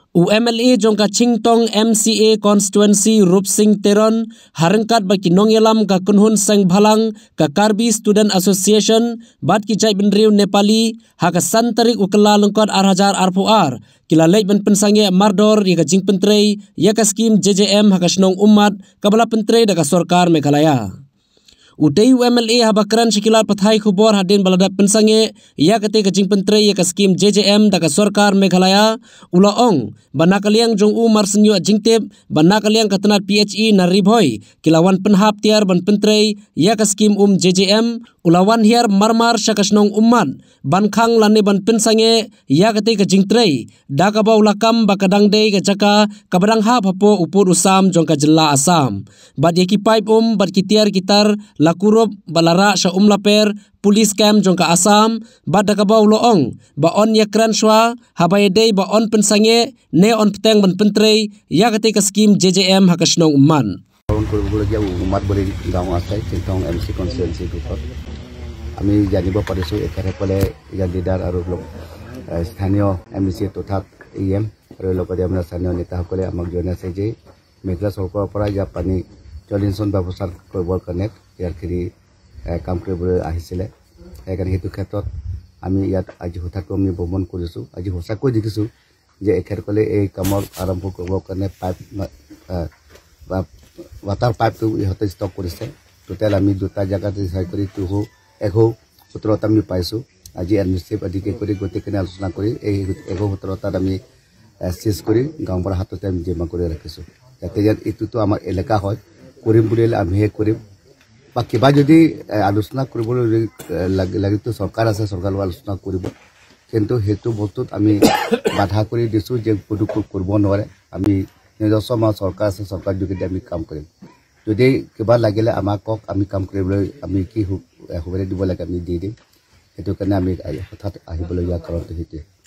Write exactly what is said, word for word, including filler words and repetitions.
U M L A jongka Chingtong M C A constituency Rup Singh Teron harengkat baki nongyelam ka kunhun sang bhalang ka Karbi Student Association bat ki jai benriu Nepali ha ka santarik ukela lengkot ar hajar arpu ar kila lej ben pensange mardor ya ka jing pentrei ya ka skim J J M ha ka snong umat kabala pentrei da ka sorkar Meghalaya. Utai U M L A habakran shikilar pathai khubor hadin balada pensange ya kate ka jing pentrei ya ka skim J J M da ka sorkar Meghalaya ulaong banakaliang jong u marsenyo jingtep banakaliang katanat P H E naribhoi kilawan penhap tiar ban pentrei ya ka skim um J J M ulawan hiar marmar syakasnong ummat bankhang lane ban pensange ya kate ka jingtrei da ka baulakam bakadang dei ka jaka kabadang hap hapo upur usam jong ka jilla Asam bad yaki pipe um bad kitiar kitar lakurup balara sya umlaper pulis camp jongka Asam bad dakabau loong ba on yakran shwa habai dei ba on pensange ne on peteng ban pentrei ya kate ka skim J J M hakasnong umman tahun dua ribu umat beri gaung asai Chingtong M C constituency grupot আমি জানিব পাৰিছো একাৰে পলে ইয়াৰ লিডাৰ আৰু স্থানীয় M C তথা E M আৰু লগতে আমাৰ স্থানীয় নেতাসকলে আমাক জনাইছে যে মেঘালয় চৰকাৰৰ পৰা ইয়াৰ পানী জলসিঞ্চন ব্যৱস্থা কৰিবৰ কাৰণে ইয়াৰ খিনি কাম কৰিবলৈ আহিছিলে সেইকাৰণে সেইটো ক্ষেত্ৰত আমি ইয়াত আজি হঠাৎ আমি ভ্ৰমণ কৰিছো আজি সঁচাকৈ দেখিছো যে এখেতসকলে এই কামৰ আৰম্ভ কৰিবৰ কাৰণে পাইপ ৱাটাৰ পাইপটো ইহঁতে ষ্টক কৰিছে টোটেল আমি দুটা জায়গাত ডিচাইড কৰি তুহু এঘো সতেরটা আমি পাইছো আজি এডমিনিষ্ট্ৰেটিভ আধিকাৰিক কৰি গতিকে আলোচনা কৰি এই এঘো সতেরটাত আমি চেজ কৰি গাঁওপাৰা হাততে আমি জমা কৰি ৰাখিছো যাতে ইয়াত এইটোতো আমাৰ এলেকা হয় কৰিম বুলি আমি হে কৰিম বা কিবা যদি আলোচনা কৰিবলৈ লাগিতো চৰকাৰ আছে চৰকাৰৰ আলোচনা কৰিব কিন্তু হেতু বস্তুত আমি বাধা কৰি দিছো যে প্ৰদূষ কৰিব নোৱাৰে আমি নিজস্ব মা চৰকাৰ আছে চৰকাৰ যোগেদি আমি কাম কৰিম যদি কিবা লাগিলে আমাক কক আমি কাম কৰিবলৈ আমি কি সুবিধা দিব লাগে আমি দি দিম সেইটো কাৰণে আমি হঠাৎ আহিবলৈ ইয়াৰ কাৰণটো সেইটোৱে